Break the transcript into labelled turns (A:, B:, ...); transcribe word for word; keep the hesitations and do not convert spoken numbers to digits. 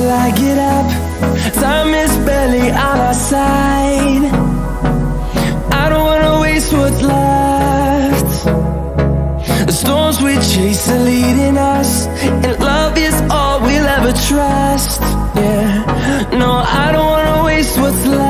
A: till I get up. Time is barely on our side. I don't wanna waste what's left. The storms we chase are leading us, and love is all we'll ever trust. Yeah, no, I don't wanna waste what's left.